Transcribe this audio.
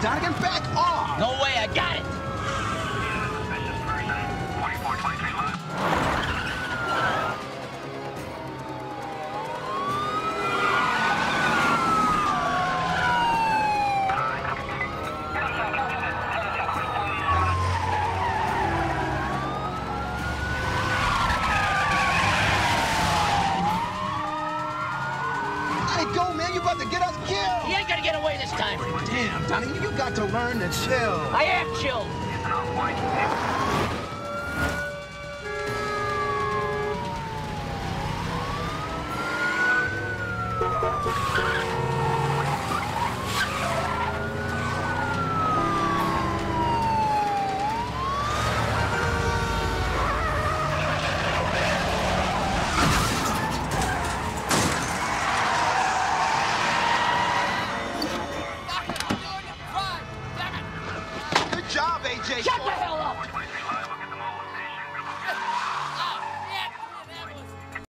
Donegan, back off! No way, I got it! Go, man, you about to get us killed! He ain't gonna get away this time. Damn, Donnie, you got to learn to chill. I am chilled.